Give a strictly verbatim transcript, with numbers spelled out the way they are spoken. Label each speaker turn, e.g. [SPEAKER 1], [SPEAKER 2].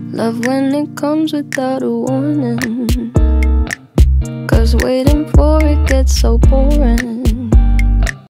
[SPEAKER 1] Love when it comes without a warning, 'cause waiting for it gets so boring.